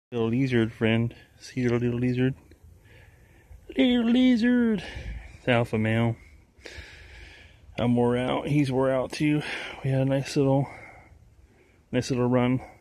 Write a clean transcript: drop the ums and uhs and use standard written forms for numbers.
Little lizard friend. See your little lizard? Little lizard. It's alpha male. I'm wore out. He's wore out too. We had a nice little run.